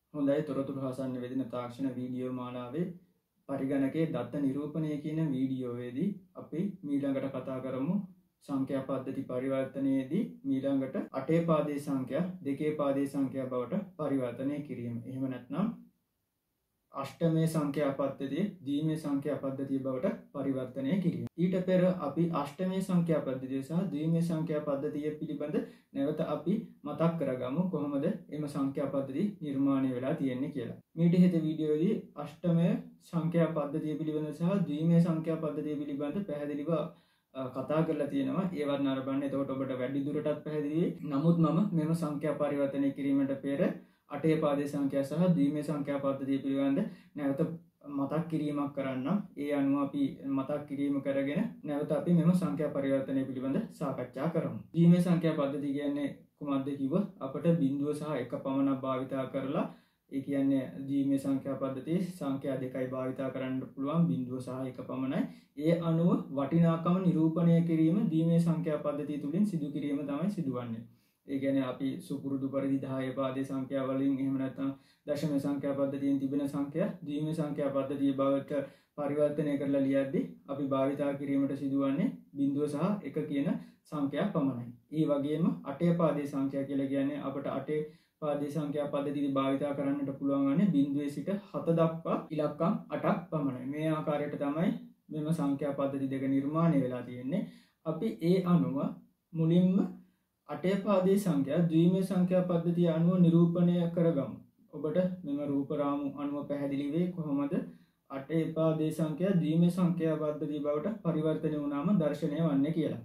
හොඳයි තොරතුරු හසන්න වෙදින තාක්ෂණ වීඩියෝ මාලාවේ පරිගණකයේ දත්ත නිරූපණය කියන වීඩියෝවේදී අපි මීළඟට කතා කරමු සංඛ්‍යා පද්ධති පරිවර්තනයේදී මීළඟට 8 පාදේ සංඛ්‍යා 2 පාදේ සංඛ්‍යා බවට පරිවර්තනය කිරීම. එහෙම නැත්නම් අෂ්ටමේ සංඛ්‍යා පද්ධතිය ද්විමේ සංඛ්‍යා පද්ධතිය බවට පරිවර්තනය කිරීම. ඊට පෙර අපි අෂ්ටමේ සංඛ්‍යා පද්ධතිය සහ ද්විමේ සංඛ්‍යා පද්ධතිය පිළිබඳ නැවත අපි මතක් කරගමු කොහොමද එම සංඛ්‍යා පද්ධති නිර්මාණය වෙලා තියෙන්නේ කියලා. මීට හෙට වීඩියෝවේදී අෂ්ටමේ සංඛ්‍යා පද්ධතිය පිළිබඳ සහ ද්විමේ සංඛ්‍යා පද්ධතිය පිළිබඳ පැහැදිලිව කතා කරලා තියෙනවා. ඒවත් නරඹන්න. එතකොට ඔබට වැඩි දුරටත් පැහැදිලි. නමුත් මම මෙම සංඛ්‍යා පරිවර්තනය කිරීමට පෙර 8 පාදේ සංඛ්‍යා සහ ද්විමේ සංඛ්‍යා පද්ධතිය පිළිබඳ නැවත මතක් කිරීමක් කරන්නම්. ඒ අනුව අපි මතක් කිරීම කරගෙන නැවත අපි මෙම සංඛ්‍යා පරිවර්තනය පිළිබඳ සාකච්ඡා කරමු. ද්විමේ සංඛ්‍යා පද්ධතිය කියන්නේ කුමක්ද කිව්වොත් අපට බිංදුව සහ එක පමණක් භාවිතා කරලා ඒ කියන්නේ ද්විමේ සංඛ්‍යා පද්ධතියේ සංඛ්‍යා දෙකයි භාවිතා කරන්න පුළුවන් බිංදුව සහ එක පමණයි. ඒ අනුව වටිනාකම නිරූපණය කිරීම ද්විමේ සංඛ්‍යා පද්ධතිය තුලින් සිදු කිරීම තමයි සිදුවන්නේ. ඒ කියන්නේ අපි සුපුරුදු පරිදි 10 පාදේ සංඛ්‍යා වලින් එහෙම නැත්නම් දශම සංඛ්‍යා පද්ධතියෙන් තිබෙන සංඛ්‍යා ද්විමේ සංඛ්‍යා පද්ධතිය බවට පරිවර්තනය කරලා ලියද්දී අපි භාවිතා කිරීමට සිදුවන්නේ බිංදුව සහ එක කියන සංඛ්‍යා පමණයි. ඒ වගේම 8 පාදේ සංඛ්‍යා කියලා කියන්නේ අපට 8 පාදේ සංඛ්‍යා පද්ධතිය භාවිතා කරන්නට පුළුවන් වන්නේ බිංදුවේ සිට 7 දක්වා ඉලක්කම් 8ක් පමණයි. මේ ආකාරයට තමයි මෙම සංඛ්‍යා පද්ධති දෙක නිර්මාණය වෙලා තියෙන්නේ. අපි ඒ අනුව මුලින්ම 8 පාදේ සංඛ්‍යා ද්විමේ සංඛ්‍යා පද්ධතිය අනුව නිරූපණය කරගමු. ඔබට මෙම රූප රාමු අනුව පැහැදිලි වේ කොහොමද 8 පාදේ සංඛ්‍යා ද්විමේ සංඛ්‍යා පද්ධතිය බවට පරිවර්තනය වුණාම දර්ශනය වන්නේ කියලා.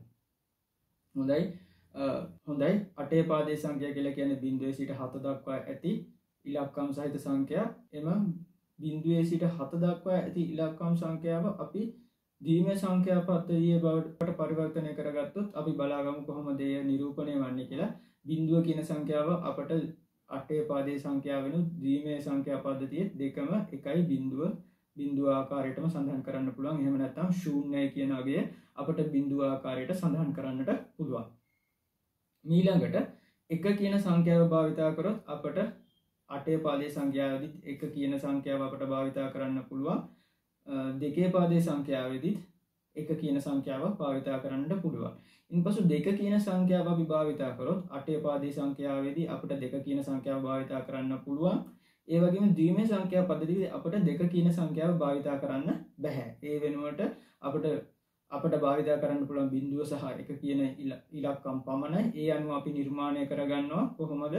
හොඳයි 8 පාදේ සංඛ්‍යා කියලා කියන්නේ බිංදුවේ සිට 7 දක්වා ඇති ඉලක්කම් සහිත සංඛ්‍යා. එම බිංදුවේ සිට 7 දක්වා ඇති ඉලක්කම් සංඛ්‍යාව අපි ද්විමේ සංඛ්‍යා පද්ධතිය බවට පරිවර්තනය කරගත්තොත් අපි බලාගමු කොහොමද එය නිරූපණය වන්නේ කියලා. බිංදුව කියන සංඛ්‍යාව අපට 8 පාදේ සංඛ්‍යාව වෙනුත් ද්විමේ සංඛ්‍යා පද්ධතියේ දෙකම එකයි බිංදුව ආකාරයටම සඳහන් කරන්න පුළුවන්. එහෙම නැත්නම් ශූන්‍යයි කියන අගය අපට බිංදුව ආකාරයට සඳහන් කරන්නට පුළුවන්. ඊළඟට එක කියන සංඛ්‍යාව භාවිතා කරොත් අපට 8 පාදේ සංඛ්‍යාවේදී එක කියන සංඛ්‍යාව අපට භාවිතා කරන්න පුළුවන්. 2 පාදේ සංඛ්‍යාවේදීත් එක කියන සංඛ්‍යාව භාවිතා කරන්නට පුළුවන්. ඉන්පසු 2 කියන සංඛ්‍යාව අපි භාවිතා කරොත් 8 පාදේ සංඛ්‍යාවේදී අපිට 2 කියන සංඛ්‍යාව භාවිතා කරන්න පුළුවන්. ඒ වගේම ද්විමේ සංඛ්‍යා පද්ධතියේදී අපිට 2 කියන සංඛ්‍යාව භාවිතා කරන්න බෑ. ඒ වෙනුවට අපිට භාවිතා කරන්න පුළුවන් බිංදුව සහ එක කියන ඉලක්කම් පමණයි. ඒ අනුව අපි නිර්මාණය කරගන්නවා කොහොමද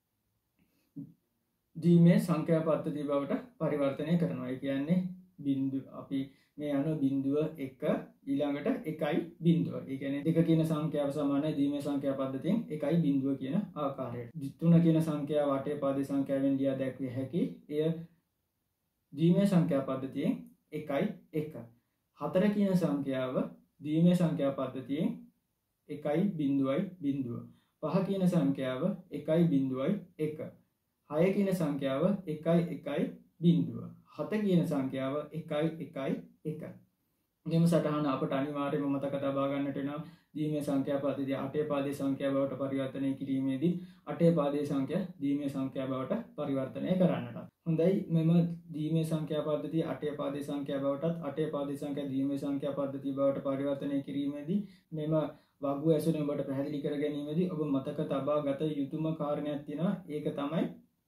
ද්විමේ සංඛ්‍යා පද්ධතිය බවට පරිවර්තනය කරනවා. ඒ කියන්නේ බිංදුව අපි මේ අනුව බිංදුව 1 ඊළඟට 1යි බිංදුව. ඒ කියන්නේ 2 කියන සංඛ්‍යාව සමානයි ද්විමේ සංඛ්‍යා පද්ධතියෙන් 1යි බිංදුව කියන ආකාරයට. 3 කියන සංඛ්‍යාව 8 පාදේ සංඛ්‍යාවෙන් ලියා දැක්විය හැකි. එය ද්විමේ සංඛ්‍යා පද්ධතියෙන් 1යි 1. 4 කියන සංඛ්‍යාව ද්විමේ සංඛ්‍යා පද්ධතියෙන් 1යි බිංදුවයි බිංදුව. 5 කියන සංඛ්‍යාව 1යි බිංදුවයි 1. 6 කියන සංඛ්‍යාව 1යි 1යි බිංදුව. 7 කියන සංඛ්‍යාව 1යි 1යි 1. මෙම සටහන අපට අනිවාර්යයෙන්ම මතක තබා ගන්නට වෙනවා. ද්විමේ සංඛ්‍යා පද්ධතිය 8 පාදේ සංඛ්‍යා බවට පරිවර්තනය කිරීමේදී 8 පාදේ සංඛ්‍යා ද්විමේ සංඛ්‍යා බවට පරිවර්තනය කරන්නට. හොඳයි මෙම ද්විමේ සංඛ්‍යා පද්ධතිය 8 පාදේ සංඛ්‍යා බවටත් 8 පාදේ සංඛ්‍යා ද්විමේ සංඛ්‍යා පද්ධතිය බවට පරිවර්තනය කිරීමේදී මෙම වගුව ඇසුරෙන් ඔබට පැහැදිලි කර ගැනීමේදී ඔබ මතක තබා ගත යුතුම කාරණයක් තියෙනවා. ඒක තමයි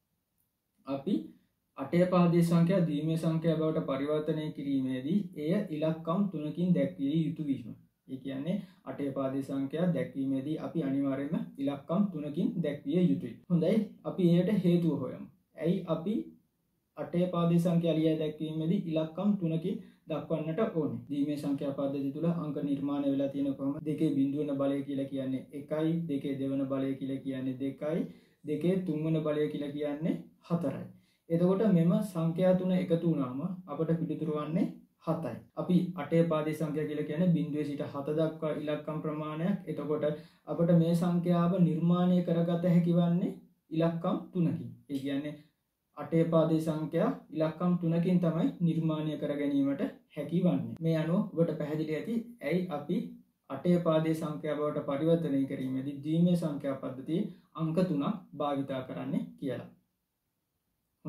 අපි 8 පාදේ සංඛ්‍යා ද්විමේ සංඛ්‍යා බවට පරිවර්තනය කිරීමේදී එය ඉලක්කම් 3කින් දැක්විය යුතු වීම. ඒ කියන්නේ 8 පාදේ සංඛ්‍යා දැක්වීමේදී අපි අනිවාර්යයෙන්ම ඉලක්කම් 3කින් දැක්විය යුතුයි. හොඳයි අපි එයට හේතුව හොයමු. ඇයි අපි 8 පාදේ සංඛ්‍යා ලියා දැක්වීමේදී ඉලක්කම් 3කින් දක්වන්නට ඕනේ? ද්විමේ සංඛ්‍යා පද්ධතිය තුල අංක නිර්මාණය වෙලා තියෙන කොහොමද? 2 බිංදුවන බලය කියලා කියන්නේ 1යි, 2 දෙවන බලය කියලා කියන්නේ 2යි, 2 තුන්වන බලය කියලා කියන්නේ 4යි. එතකොට මෙම සංඛ්‍යා තුන එකතු වුණාම අපට පිළිතුරු වන්නේ 7යි. අපි 8 පාදේ සංඛ්‍යා කියලා කියන්නේ බිංදුවේ සිට 7 දක්වා ඉලක්කම් ප්‍රමාණයක්. එතකොට අපට මේ සංඛ්‍යාව නිර්මාණය කරගත හැකි වන්නේ ඉලක්කම් 3කින්. ඒ කියන්නේ 8 පාදේ සංඛ්‍යා ඉලක්කම් 3කින් තමයි නිර්මාණය කර ගැනීමට හැකි වන්නේ. මේ අනුව ඔබට පැහැදිලි ඇති ඇයි අපි 8 පාදේ සංඛ්‍යා බවට පරිවර්තනය කිරීමේදී ද්විමේ සංඛ්‍යා පද්ධතියේ අංක 3ක් භාවිතා කරන්නේ කියලා.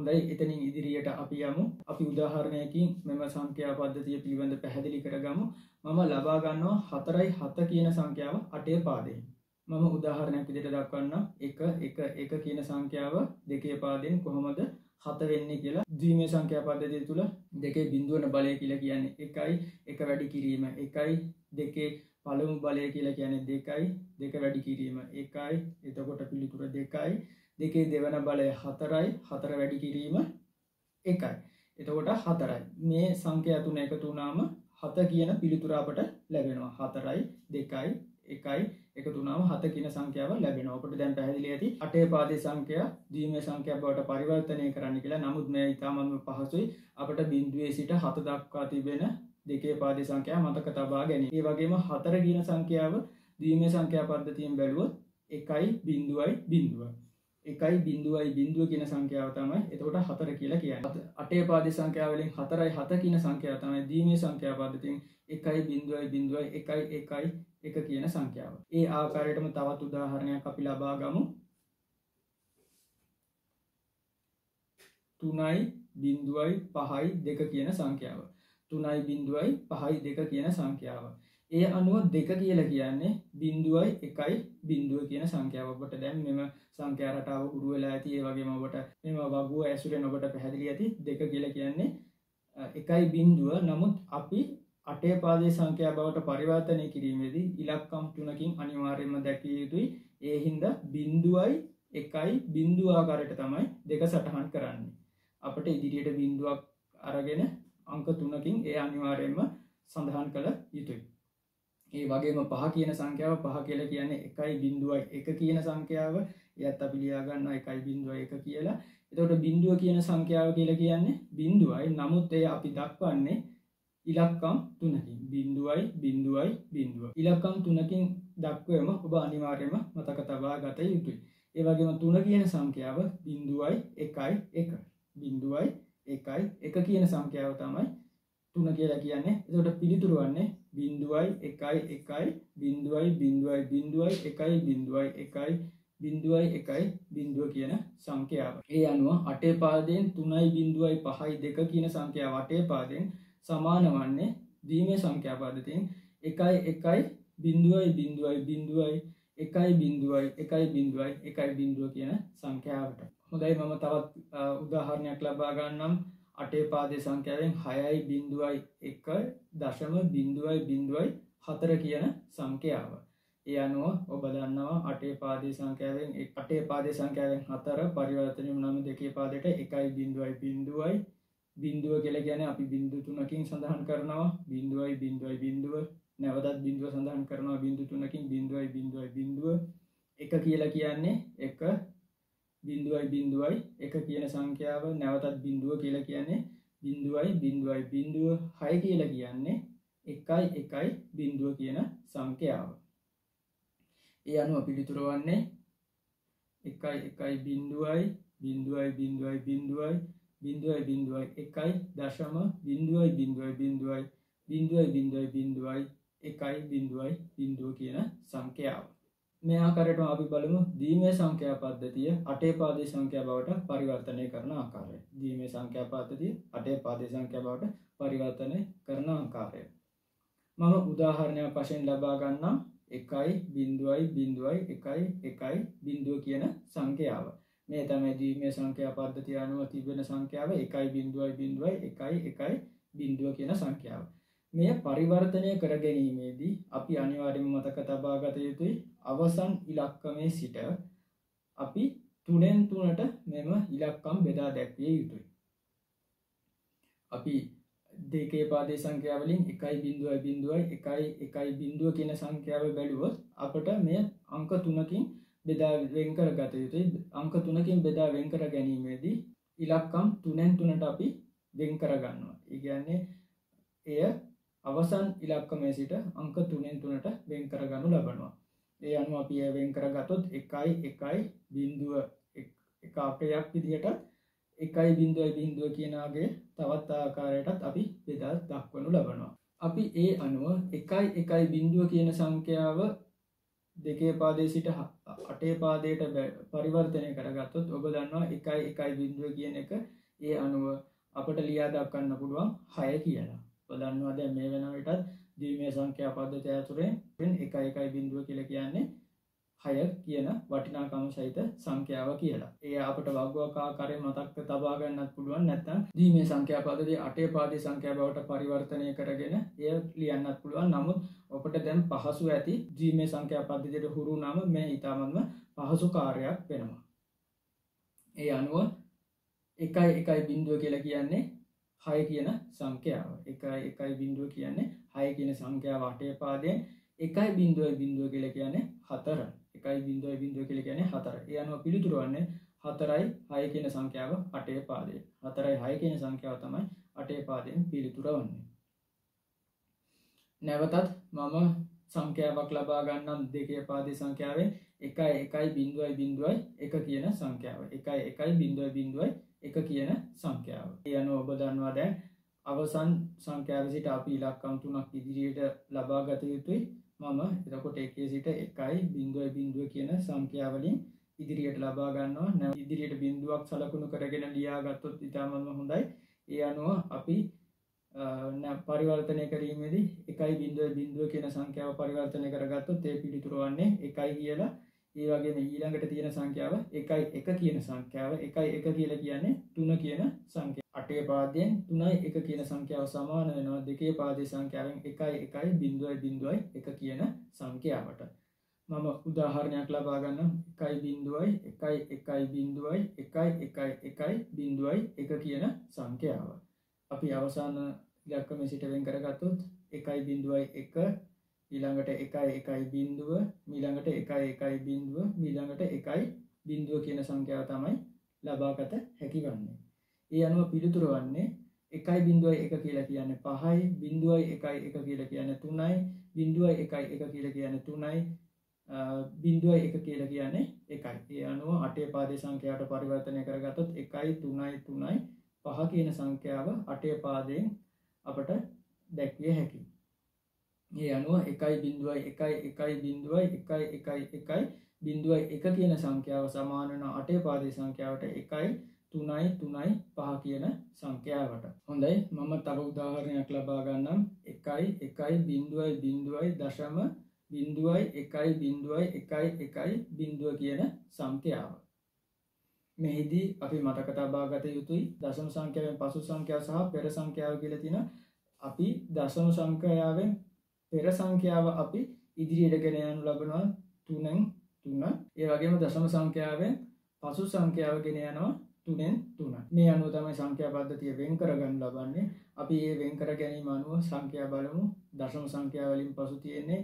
හොඳයි එතනින් ඉදිරියට අපි යමු. අපි උදාහරණයකින් මෙම සංඛ්‍යා පද්ධතිය පිළිබඳ පැහැදිලි කරගමු. මම ලබා ගන්නවා 4යි 7 කියන සංඛ්‍යාව 8 පාදයෙන්. මම උදාහරණයක් විදිහට දක්වන්නම්. 1 1 1 කියන සංඛ්‍යාව 2 පාදයෙන් කොහොමද 7 වෙන්නේ කියලා. ද්විමේය සංඛ්‍යා පද්ධතිය තුල දෙකේ බිඳුවන බලය කියලා කියන්නේ 1යි 1 වැඩි කිරීම 1යි දෙකේ පළමු බලය කියලා කියන්නේ 2යි 2 වැඩි කිරීම 1යි එතකොට පිළිතුර 2යි දෙකේ දෙවන බලය 4යි 4 වැඩි කිරීම 1යි එතකොට 4යි මේ සංඛ්‍යා තුන එකතු වුණාම 7 කියන පිළිතුර අපට ලැබෙනවා 4යි 2යි 1යි එකතු වුණාම 7 කියන සංඛ්‍යාව ලැබෙනවා. අපිට දැන් පැහැදිලි ඇති 8 පාදේ සංඛ්‍යා ද්විමේය සංඛ්‍යා බවට පරිවර්තනය කරන්න කියලා. නමුත් මේ ඊටමම පහසුයි අපට බිඳුවේ සිට 7 දක්වා තිබෙන දෙකේ පාදේ සංඛ්‍යාව මතක තබා ගැනීම. ඒ වගේම 4 කියන සංඛ්‍යාව ද්විමේය සංඛ්‍යා පද්ධතියෙන් බැලුවොත් 1යි බිඳුවයි බිඳුව. 1යි බිඳුවයි බිඳුව කියන සංඛ්‍යාව තමයි එතකොට 4 කියලා කියන්නේ. 8 පාදේ සංඛ්‍යාව වලින් 4යි 7 කියන සංඛ්‍යාව තමයි ද්විමේය සංඛ්‍යා පද්ධතියෙන් 1යි බිඳුවයි බිඳුවයි 1යි 1යි 1 කියන සංඛ්‍යාව. ඒ ආකාරයටම තවත් උදාහරණයක් අපි ලබා ගමු. 3යි බිඳුවයි 5යි 2 කියන සංඛ්‍යාව. 3යි බිඳුවයි 5යි 2 කියන සංඛ්‍යාව. ඒ අනුව 2 කියලා කියන්නේ බිඳුවයි 1යි බිඳුව කියන සංඛ්‍යාව. ඔබට දැන් මෙම සංඛ්‍යා රටාව හුරු වෙලා ඇති. ඒ වගේම ඔබට මෙම වගුව ඇසුරෙන් ඔබට පැහැදිලි ඇති. 2 කියලා කියන්නේ 1යි බිඳුව. නමුත් අපි 8 පාදේ සංඛ්‍යා බවට පරිවර්තනය කිරීමේදී ඉලක්කම් 3කින් අනිවාර්යයෙන්ම දැකිය යුතුයි. ඒ හින්දා බිඳුවයි 1යි බිඳුව ආකාරයට තමයි 2 සටහන් කරන්නේ. අපිට ඉදිරියට බිඳුවක් අරගෙන අංක 3කින් ඒ අනිවාර්යයෙන්ම සඳහන් කළ යුතුයි. ඒ වගේම 5 කියන සංඛ්‍යාව 5 කියලා කියන්නේ 1යි බිඳුවයි 1 කියන සංඛ්‍යාව. එයත් අපි ලියා ගන්නවා 1යි බිඳුවයි 1 කියලා. එතකොට බිඳුව කියන සංඛ්‍යාව කියලා කියන්නේ බිඳුවයි. නමුත් එය අපි දක්වන්නේ ඉලක්කම් 3කින්. බිඳුවයි බිඳුවයි බිඳුව. ඉලක්කම් 3කින් දක්වම ඔබ අනිවාර්යයෙන්ම මතක තබා ගත යුතුයි. ඒ වගේම 3 කියන සංඛ්‍යාව බිඳුවයි 1යි 1. බිඳුවයි 1යි 1 කියන සංඛ්‍යාව තමයි 3 කියලා කියන්නේ. එතකොට පිළිතුරු වන්නේ බිඳුවයි 1යි 1යි බිඳුවයි බිඳුවයි බිඳුවයි 1යි බිඳුවයි 1යි බිඳුවයි 1යි බිඳුව කියන සංඛ්‍යාව. ඒ අනුව 8 පාදයෙන් 3යි බිඳුවයි 5යි 2 කියන සංඛ්‍යාව 8 පාදයෙන් සමාන වන්නේ ද්විමේය සංඛ්‍යා පද්ධතියෙන් 1යි 1යි බිඳුවයි බිඳුවයි බිඳුවයි 1යි බිඳුවයි 1යි බිඳුවයි 1යි බිඳුව කියන සංඛ්‍යාවට. හොඳයි මම තවත් උදාහරණයක් ලබා ගන්නම්. 8 පාදේ සංඛ්‍යාවෙන් 6යි බිඳුවයි 1 දශම බිඳුවයි බිඳුවයි 4 කියන සංඛ්‍යාව. ඒ අනුව ඔබ දන්නවා 8 පාදේ සංඛ්‍යාවෙන් 8 පාදේ සංඛ්‍යාවෙන් 4 පරිවර්තනය වුණාම 2 පාදයට 1යි බිඳුවයි බිඳුවයි බිඳුව කියලා කියන්නේ අපි බිඳු 3කින් සඳහන් කරනවා. බිඳුවයි බිඳුවයි බිඳුව නැවතත් බිඳුව සඳහන් කරනවා බිඳු 3කින් බිඳුවයි බිඳුවයි බිඳුව 1 කියලා කියන්නේ 1 බිඳුවයි බිඳුවයි 1 කියන සංඛ්‍යාව. නැවතත් බිඳුව කියලා කියන්නේ බිඳුවයි බිඳුවයි බිඳුව 6 කියලා කියන්නේ 1යි 1යි බිඳුව කියන සංඛ්‍යාව. ඒ අනුව පිළිතුර වන්නේ 1යි 1යි බිඳුවයි බිඳුවයි බිඳුවයි බිඳුවයි බිඳුවයි බිඳුවයි 1යි දශම බිඳුවයි බිඳුවයි බිඳුවයි බිඳුවයි බිඳුවයි බිඳුවයි 1යි බිඳුවයි බිඳුව කියන සංඛ්‍යාව. මේ ආකාරයටම අපි බලමු ද්විමේය සංඛ්‍යා පද්ධතිය 8 පාදේ සංඛ්‍යා බවට පරිවර්තනය කරන ආකාරය. ද්විමේය සංඛ්‍යා පද්ධතිය 8 පාදේ සංඛ්‍යා බවට පරිවර්තනය කරන ආකාරය. මම උදාහරණයක් වශයෙන් ලබා ගන්නම් 1යි බිඳුවයි බිඳුවයි 1යි 1යි බිඳුව කියන සංඛ්‍යාව. මේ තමයි ද්විමේය සංඛ්‍යා පද්ධතිය අනුව තිබෙන සංඛ්‍යාව 1යි බිඳුවයි බිඳුවයි 1යි 1යි බිඳුව කියන සංඛ්‍යාව. මේ පරිවර්තනය කර ගැනීමේදී අපි අනිවාර්යයෙන්ම මතක තබා ගත යුතුයි අවසන් ඉලක්කමේ සිට අපි 3න් 3ට මෙම ඉලක්කම් බෙදා දැක්විය යුතුයි. අපි දෙකේ පාදේ සංඛ්‍යාව වලින් 1යි බිඳුවයි බිඳුවයි 1යි 1යි බිඳුව කියන සංඛ්‍යාව බැලුවොත් අපට මේ අංක 3කින් බෙදා වෙන් කර ගත යුතුයි. අංක 3කින් බෙදා වෙන් කර ගැනීමේදී ඉලක්කම් 3න් 3ට අපි වෙන් කර ගන්නවා. ඒ කියන්නේ එය අවසන් ඉලක්කමේ සිට අංක 3න් 3ට වෙන් කර ගනු ලබනවා. ඒ අනුව අපි එය වෙන් කරගත්තොත් 1යි 1යි බිඳුව එක අපයක් විදිහට 1යි බිඳුවයි බිඳුව කියන ආගේ තවත් ආකාරයකටත් අපි බෙදා දක්වනු ලබනවා. අපි ඒ අනුව 1යි 1යි බිඳුව කියන සංඛ්‍යාව දෙකේ පාදයේ සිට 8 පාදයට පරිවර්තනය කරගත්තොත් ඔබ දන්නවා 1යි 1යි බිඳුව කියන එක ඒ අනුව අපට ලියා දක්වන්න පුළුවන් 6 කියලා. ඔබ දන්නවා දැන් මේ වෙන විටත් ද්විමේය සංඛ්‍යා පද්ධතිය ඇතුළේ 1 කියලා කියන්නේ 6 කියන වටිනාකම සහිත සංඛ්‍යාව කියලා. ඒ අපට වග්ගයක් ආකාරයෙන් මතක තබා ගන්නත් පුළුවන්. නැත්නම් ද්විමේය සංඛ්‍යා පද්ධතිය 8 පාදේ සංඛ්‍යා බවට පරිවර්තනය කරගෙන එය ලියන්නත් පුළුවන්. නමුත් ඔබට දැන් පහසු ඇති ද්විමේය සංඛ්‍යා පද්ධතියට හුරු නම් මේ ඊටමත්ම පහසු කාර්යයක් වෙනවා. ඒ අනුව 1 කියලා කියන්නේ 6 කියන සංඛ්‍යාව. 1 කියන්නේ 6 කියන සංඛ්‍යාව 8 පාදයෙන් 1 කියලා කියන්නේ 4. 1 කියලා කියන්නේ 4. ඒ අනුව පිළිතුර වන්නේ 4යි 6 කියන සංඛ්‍යාව 8 පාදයෙන්. 4යි 6 කියන සංඛ්‍යාව තමයි 8 පාදයෙන් පිළිතුර වන්නේ. නැවතත් මම සංඛ්‍යාවක් ලබා ගන්නම් 2 පාදේ සංඛ්‍යාවෙන් 1 කියන සංඛ්‍යාව. 1 කියන සංඛ්‍යාව. ඒ අනුව ඔබ දන්නවා දැන් අවසන් සංඛ්‍යාව සිට අපි ඉලක්කම් 3ක් ඉදිරියට ලබා ගත යුතුයි. මම එතකොට 1 සිට 1 කියන සංඛ්‍යාව වලින් ඉදිරියට ලබා ගන්නවා. නැව ඉදිරියට බිඳුවක් සලකුණු කරගෙන ලියා ගත්තොත් ඉතාමත්ම හොඳයි. ඒ අනුව අපි පරිවර්තනය කිරීමේදී 1 කියන සංඛ්‍යාව පරිවර්තනය කරගත්තොත් ඒ පිළිතුර වන්නේ 1 කියලා. ඒ වගේම ඊළඟට තියෙන සංඛ්‍යාව 1 කියන සංඛ්‍යාව 1 කියලා කියන්නේ 3 කියන සංඛ්‍යාව. 8 පාදයෙන් 3යි 1 කියන සංඛ්‍යාව සමාන වෙනවා 2 පාදේ සංඛ්‍යාවෙන් 1 කියන සංඛ්‍යාවට. මම උදාහරණයක් ලබා ගන්නම් 1 කියන සංඛ්‍යාව. අපි අවසාන ඉලක්කම සිට වෙන් කරගත්තොත් 1.1 ඊළඟට 1.1 ඊළඟට 1.1 ඊළඟට 1 කියන සංඛ්‍යාව තමයි ලබාගත හැකි වන්නේ. ඒ අනුව පිළිතුර වන්නේ 1.1 කියලා කියන්නේ 5යි 0.1 කියලා කියන්නේ 3යි 0.1 කියලා කියන්නේ 3යි 0.1 කියලා කියන්නේ 1යි. ඒ අනුව 8 පාදේ සංඛ්‍යාවට පරිවර්තනය කරගත්තොත් 1යි 3යි 3යි 5 කියන සංඛ්‍යාව 8 පාදයෙන් අපට දැක්විය හැකියි. ඒ අනුව 1.1 කියන සංඛ්‍යාව සමාන වෙන 8 පාදේ සංඛ්‍යාවට 1යි 3යි 3යි 5 කියන සංඛ්‍යාවට. හොඳයි මම තව උදාහරණයක් ලබා ගන්නම් 1.0.0.1.1.1 කියන සංඛ්‍යාව. මෙහිදී අපි මතක තබා ගත යුතුයි දශම සංඛ්‍යාවෙන් පසු සංඛ්‍යාව සහ පෙර සංඛ්‍යාව කියලා තියෙනවා. අපි දශම සංඛ්‍යාවෙන් පෙර සංඛ්‍යාව අපි ඉදිරියට ගෙන යනු ලබනවා 3න් 3. ඒ වගේම දශම සංඛ්‍යාවෙන් පසු සංඛ්‍යාව ගෙන යනවා 3න් 3. මේ අනුව තමයි සංඛ්‍යා පද්ධතිය වෙන් කරගන්න ලබන්නේ. අපි මේ වෙන් කර ගැනීම අනුව සංඛ්‍යා බලමු. දශම සංඛ්‍යාව වලින් පසු තියෙන්නේ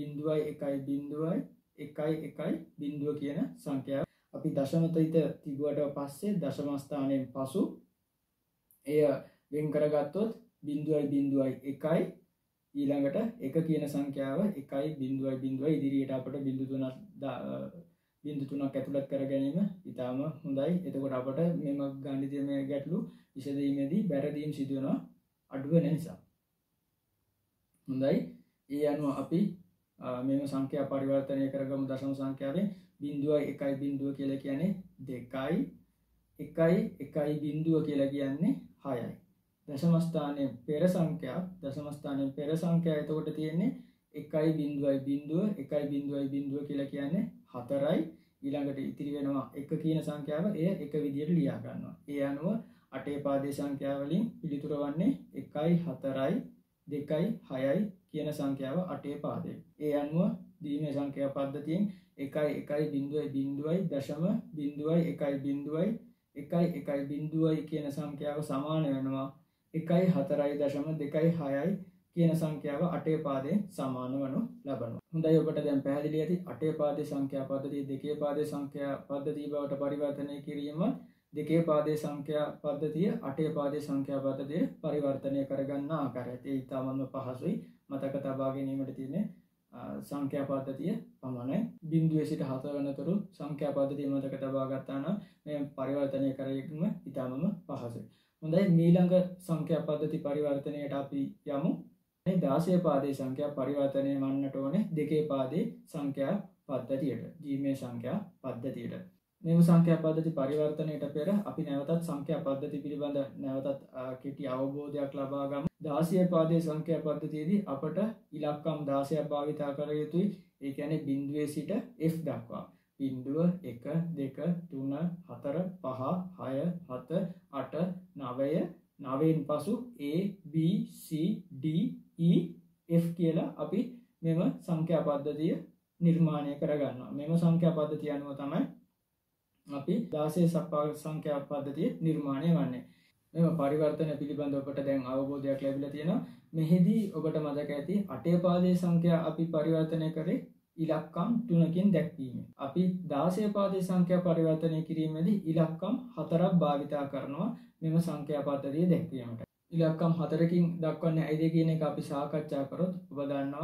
0.1 කියන සංඛ්‍යාව. අපි දශමතයිත තිබුවට පස්සේ දශම ස්ථානයෙන් පසු එය වෙන් කරගත්තොත් 0.1 ඊළඟට 1 කියන සංඛ්‍යාව 1.0 ඉදිරියට අපට 0.3ක් ඇතුළත් කර ගැනීම ඉතාම හොඳයි. එතකොට අපට මෙම ගණිතමය ගැටලු විසඳීමේදී බැරදීම් සිදු වෙනවා අඩු වෙන නිසා. හොඳයි. ඒ අනුව අපි මෙම සංඛ්‍යා පරිවර්තනය කරගමු දශම සංඛ්‍යාවෙන් 0.1 කියලා කියන්නේ 2යි 1.1 කියලා කියන්නේ 6යි. දශම ස්ථානයේ පෙර සංඛ්‍යාව එතකොට තියෙන්නේ 1.0 කියලා කියන්නේ 4යි ඊළඟට ඉතිරි වෙනවා 1 කියන සංඛ්‍යාව එය එක විදියට ලියා ගන්නවා. ඒ අනුව 8 පාදේ සංඛ්‍යාව වලින් පිළිතුර වන්නේ 1යි 4යි 2යි 6යි කියන සංඛ්‍යාව 8 පාදේ. ඒ අනුව ද්විමේය සංඛ්‍යා පද්ධතියෙන් 1.1 කියන සංඛ්‍යාව සමාන වෙනවා 1.4.2.6යි කියන සංඛ්‍යාව 8 පාදයෙන් සමාන වනු ලබනවා. හොඳයි ඔබට දැන් පැහැදිලි ඇති 8 පාදේ සංඛ්‍යා පද්ධතිය 2 පාදේ සංඛ්‍යා පද්ධතිය බවට පරිවර්තනය කිරීම 2 පාදේ සංඛ්‍යා පද්ධතිය 8 පාදේ සංඛ්‍යා පද්ධතිය පරිවර්තනය කරගන්න ආකාරය. ඒ ඉතාමත්ම පහසුයි. මතක තබා ගැනීමට තියෙන සංඛ්‍යා පද්ධතිය පමණයි. 0 සිට 4 වෙනතුරු සංඛ්‍යා පද්ධතිය මතක තබා ගත්තා නම් මේ පරිවර්තනය කරගන්න ඉතාමම පහසුයි. හොඳයි ඊළඟ සංඛ්‍යා පද්ධති පරිවර්තනයට අපි යමු. 16 පාදේ සංඛ්‍යා පරිවර්තනය වන්නට ඕනේ 2 පාදේ සංඛ්‍යා පද්ධතියට ද්විමේය සංඛ්‍යා පද්ධතියට. මෙම සංඛ්‍යා පද්ධති පරිවර්තනයට පෙර අපි නැවතත් සංඛ්‍යා පද්ධති පිළිබඳ නැවතත් කෙටි අවබෝධයක් ලබා ගමු. 16 පාදයේ සංඛ්‍යා පද්ධතියේදී අපට ඉලක්කම් 16ක් භාවිතා කර යුතුයි. ඒ කියන්නේ බිඳුවේ සිට F දක්වා. 0 1 2 3 4 5 6 7 8 9 9න් පසු A B C D E F කියලා අපි මෙම සංඛ්‍යා පද්ධතිය නිර්මාණය කරගන්නවා. මෙම සංඛ්‍යා පද්ධතිය අනුව තමයි අපි 16 සංඛ්‍යා පද්ධතිය නිර්මාණය වන්නේ. මෙම පරිවර්තන පිළිබඳව ඔබට දැන් අවබෝධයක් ලැබිලා තියෙනවා. මෙහිදී ඔබට මතක ඇති 8 පාදයේ සංඛ්‍යා අපි පරිවර්තනය කරේ ඉලක්කම් 3කින් දැක්වීම. අපි 16 පාදයේ සංඛ්‍යා පරිවර්තනය කිරීමේදී ඉලක්කම් 4ක් භාවිතා කරනවා මෙම සංඛ්‍යා පද්ධතිය දැක්වීමට. ඉලක්කම් 4කින් දක්වන්නේ ඇයිද කියන එක අපි සාකච්ඡා කරොත් ඔබ දන්නවා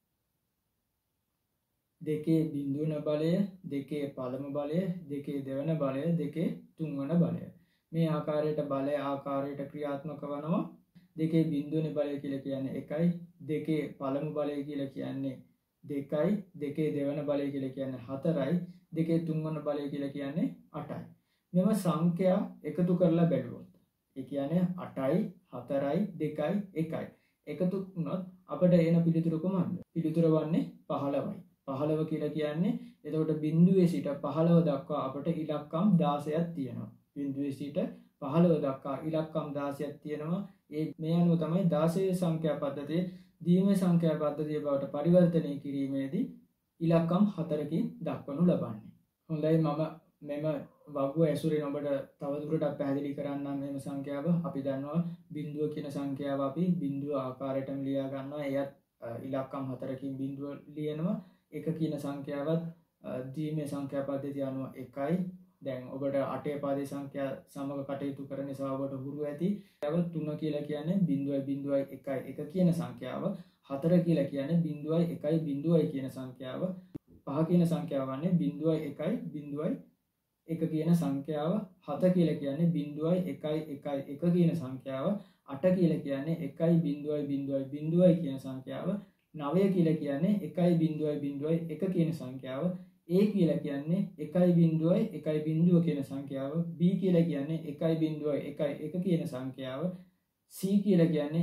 දෙකේ බිඳුවන බලය, දෙකේ පළමු බලය, දෙකේ දෙවන බලය, දෙකේ තුන්වන බලය. මේ ආකාරයට බලය ආකාරයට ක්‍රියාත්මක වනවා. දෙකේ බිඳුවන බලය කියලා කියන්නේ 1යි, දෙකේ පළමු බලය කියලා කියන්නේ 2යි, දෙකේ දෙවන බලය කියලා කියන්නේ 4යි, දෙකේ තුන්වන බලය කියලා කියන්නේ 8යි. මෙම සංඛ්‍යා එකතු කරලා බැලුවොත් ඒ කියන්නේ 8යි, 4යි, 2යි, 1යි. එකතු වුණොත් අපිට එන පිළිතුර කොහොමද? පිළිතුර වන්නේ 15යි. 15 කියලා කියන්නේ එතකොට බිඳුවේ සිට 15 දක්වා අපට ඉලක්කම් 16ක් තියෙනවා. බිඳුවේ සිට 15 දක්වා ඉලක්කම් 16ක් තියෙනවා. මේ අනුව තමයි 16 සංඛ්‍යා පද්ධතියේ දීමේ සංඛ්‍යා පද්ධතිය බවට පරිවර්තනය කිරීමේදී ඉලක්කම් 4කින් දක්වනු ලබන්නේ. හොඳයි මම මෙම වගුව ඇසුරෙන් ඔබට තවදුරටත් පැහැදිලි කරන්නම් මෙම සංඛ්‍යාව. අපි දන්නවා බිඳුව කියන සංඛ්‍යාව අපි බිඳුව ආකාරයටම ලියා ගන්නවා. එයත් ඉලක්කම් 4කින් බිඳුව ලියනවා. එක කියන සංඛ්‍යාවත් දීමේ සංඛ්‍යා පද්ධතිය අනුව 1යි. දැන් ඔබට 8 පාදයේ සංඛ්‍යා සමග කටයුතු කරන නිසා ඔබට හුරු ඇති. 3 කියලා කියන්නේ 0.1 1 කියන සංඛ්‍යාව. 4 කියලා කියන්නේ 0.1 කියන සංඛ්‍යාව. 5 කියන සංඛ්‍යාව වන්නේ 0.1 කියන සංඛ්‍යාව. 7 කියලා කියන්නේ 0.1 කියන සංඛ්‍යාව. 8 කියලා කියන්නේ 1.0 කියන සංඛ්‍යාව. 9 කියලා කියන්නේ 1.1 කියන සංඛ්‍යාව. A කියලා කියන්නේ 1.1 කියන සංඛ්‍යාව. B කියලා කියන්නේ 1.11 කියන සංඛ්‍යාව. C කියලා කියන්නේ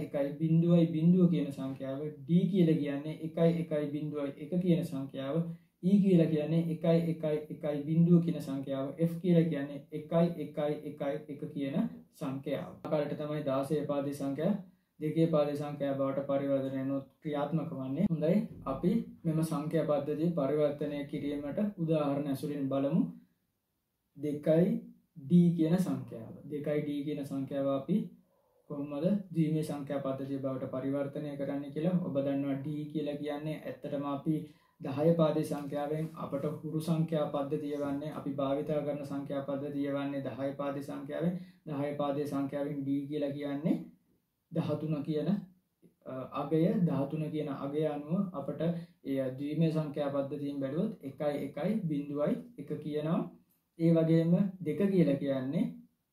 1.1 කියන සංඛ්‍යාව. D කියලා කියන්නේ 1.1 කියන සංඛ්‍යාව. E කියලා කියන්නේ 1.1 කියන සංඛ්‍යාව. F කියලා කියන්නේ 1.1 කියන සංඛ්‍යාව. ආකාරයට තමයි 16 පාදයේ සංඛ්‍යා දෙකේ පාදයේ සංඛ්‍යා බවට පරිවර්තනය නොත් ක්‍රියාත්මක වන්නේ. හොඳයි අපි මෙම සංඛ්‍යා පද්ධතිය පරිවර්තනය කිරීමට උදාහරණ ඇසුරින් බලමු. 2D කියන සංඛ්‍යාව. 2D කියන සංඛ්‍යාව අපි කොහොමද ද්විමේ සංඛ්‍යා පද්ධතිය බවට පරිවර්තනය කරන්න කියලා. ඔබ දන්නවා D කියලා කියන්නේ ඇත්තටම අපි 10 පාදයේ සංඛ්‍යාවෙන් අපට හුරු සංඛ්‍යා පද්ධතිය වන්නේ අපි භාවිතා කරන සංඛ්‍යා පද්ධතිය වන්නේ 10 පාදයේ සංඛ්‍යාවෙන්. 10 පාදයේ සංඛ්‍යාවෙන් D කියලා කියන්නේ 13 කියන අගය 13 කියන අගය අනුව අපට ඒ ද්විමේ සංඛ්‍යා පද්ධතියෙන් බැලුවොත් 1.1 කියනවා. ඒ වගේම 2 කියලා කියන්නේ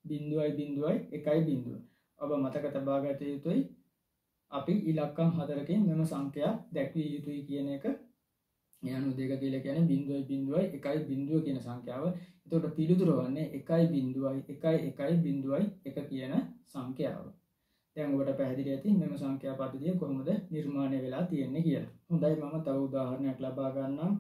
0.1. ඔබ මතක තබා ගත යුතුයි අපි ඉලක්කම් 4කින් මෙම සංඛ්‍යා දැක්විය යුතුයි කියන එක. ඒ අනුව 2 කියලා කියන්නේ 0.1 කියන සංඛ්‍යාව. එතකොට පිළිතුර වන්නේ 1.1 කියන සංඛ්‍යාව. දැන් ඔබට පැහැදිලි ඇති මෙම සංඛ්‍යා පද්ධතිය කොහොමද නිර්මාණය වෙලා තියෙන්නේ කියලා. හොඳයි මම තව උදාහරණයක් ලබා ගන්නම්.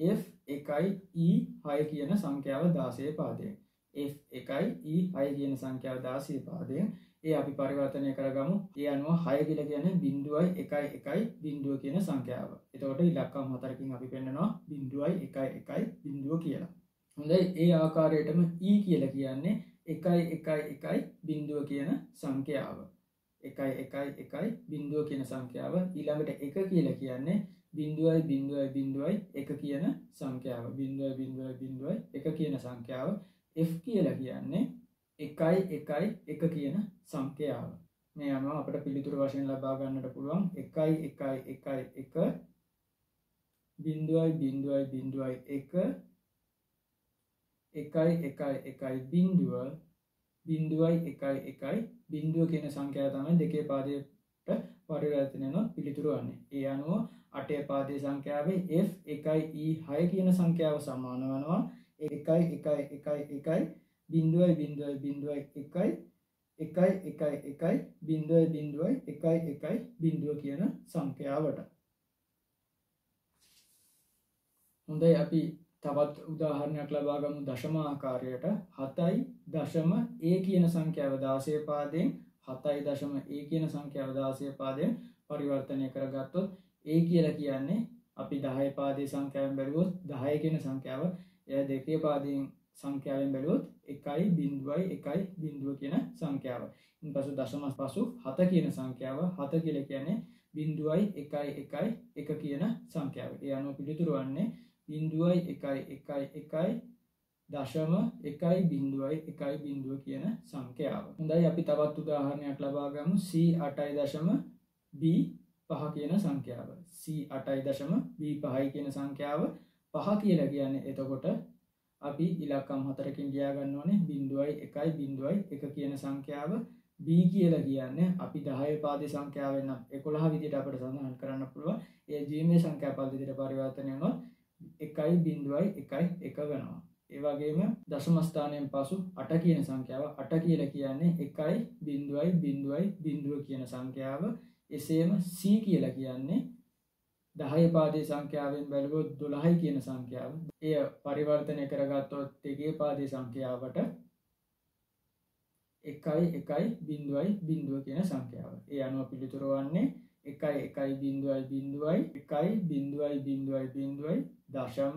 F1E6 කියන සංඛ්‍යාව 16 පාදයෙන්. F1E6 කියන සංඛ්‍යාව 16 පාදයෙන්. ඒ අපි පරිවර්තනය කරගමු. ඒ අනුව 6 කියලා කියන්නේ 0.1 කියන සංඛ්‍යාව. එතකොට ඉලක්කම් 4කින් අපි පෙන්නනවා 0.1 කියලා. හොඳයි ඒ ආකාරයටම E කියලා කියන්නේ 1.1 කියන සංඛ්‍යාව. 1.1 කියන සංඛ්‍යාව. ඊළඟට 1 කියලා කියන්නේ 0.1 කියන සංඛ්‍යාව. 0.1 කියන සංඛ්‍යාව. F කියලා කියන්නේ 1.1 කියන සංඛ්‍යාව. මේ අනුව අපිට පිළිතුරු වශයෙන් ලබා ගන්නට පුළුවන් 1.1 1.1 කියන සංඛ්‍යාව තමයි දෙකේ පාදයට පරිවර්තනය වෙන පිළිතුරු වන්නේ. ඒ අනුව 8 පාදයේ සංඛ්‍යාවේ F1E6 කියන සංඛ්‍යාව සමාන වෙනවා එකයි එකයි එකයි එකයි බිඳුවයි බිඳුවයි බිඳුවයි එකයි එකයි එකයි එකයි බිඳුවයි බිඳුවයි එකයි එකයි බිඳුව කියන සංඛ්‍යාවට. හොඳයි අපි තවත් උදාහරණයක් ලබා ගමු දශම ආකාරයට 7.a කියන සංඛ්‍යාව 16 පාදයෙන් 7.a කියන සංඛ්‍යාව 16 පාදයෙන් පරිවර්තනය කරගත්තොත් a කියලා කියන්නේ අපි 10 පාදයේ සංඛ්‍යාවෙන් බැලුවොත් 10 කියන සංඛ්‍යාව එය 2 පාදයෙන් සංඛ්‍යාවෙන් බැලුවොත් 1.1 කියන සංඛ්‍යාව. ඉන්පසු දශම පසු 7 කියන සංඛ්‍යාව 7 කියලා කියන්නේ 0.111 කියන සංඛ්‍යාව. ඒ අනුව පිළිතුරු වන්නේ 0.111 දශම 1.1 කියන සංඛ්‍යාව. හොඳයි අපි තවත් උදාහරණයක් ලබා ගමු C8.b5 කියන සංඛ්‍යාව. C8.b5 කියන සංඛ්‍යාව 5 කියලා කියන්නේ එතකොට අපි ඉලක්කම් 4කින් ලියා ගන්න ඕනේ 0.1 කියන සංඛ්‍යාව. b කියලා කියන්නේ අපි 10 පාදේ සංඛ්‍යාවෙන් නම් 11 විදිහට අපිට සඳහන් කරන්න පුළුවන්. ඒ ද්විමේය සංඛ්‍යා පද්ධතියට පරිවර්තනය වුණොත් 1.1 වෙනවා. ඒ වගේම දශම ස්ථානයෙන් පසු 8 කියන සංඛ්‍යාව 8 කියලා කියන්නේ 1.0 කියන සංඛ්‍යාව. එසේම c කියලා කියන්නේ 10 පාදේ සංඛ්‍යාවෙන් බැලුවොත් 12 කියන සංඛ්‍යාව. එය පරිවර්තනය කරගත්තොත් දෙකේ පාදේ සංඛ්‍යාවට 1.1 කියන සංඛ්‍යාව. ඒ අනුව පිළිතුර වන්නේ 1.1 දශම